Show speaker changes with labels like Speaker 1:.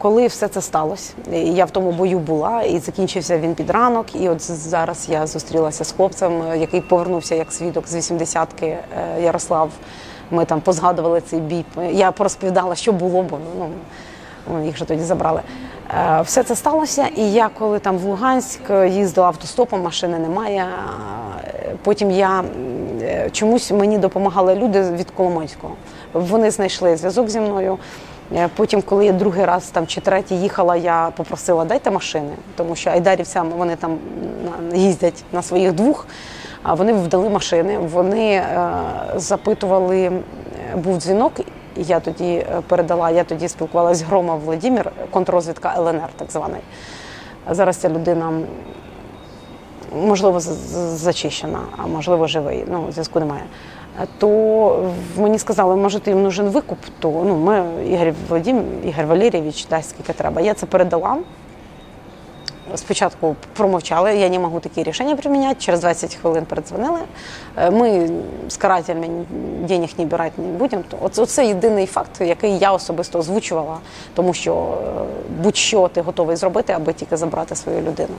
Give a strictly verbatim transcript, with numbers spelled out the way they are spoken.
Speaker 1: коли все це сталося, я в тому бою була, і закінчився він під ранок, і от зараз я зустрілася з хлопцем, який повернувся як свідок з вісімдесятки, Ярослав. Ми там позгадували цей бій. Я порозповідала, що було, бо ну, їх же тоді забрали. Все це сталося, і я коли там в Луганськ їздила автостопом, машини немає. Потім я, чомусь мені допомагали люди від Коломойського. Вони знайшли зв'язок зі мною. Потім, коли я другий раз там, чи третій їхала, я попросила, дайте машини, тому що айдарівцям вони там їздять на своїх двох, а вони вдали машини, вони е, запитували, був дзвінок, я тоді передала, я тоді спілкувалася з Громов Владимир, контррозвідка Л Н Р так званий. Зараз ця людина, можливо, зачищена, а можливо живий, ну, зв'язку немає. То мені сказали, може, їм нужен викуп, то ну, ми, Ігор Владимир, Ігор Валерійович, дасть скільки треба. Я це передала. Спочатку промовчали, я не можу такі рішення приміняти, через двадцять хвилин передзвонили. Ми з карателями денег не брати не будемо. Оце єдиний факт, який я особисто озвучувала, тому що будь-що ти готовий зробити, аби тільки забрати свою людину.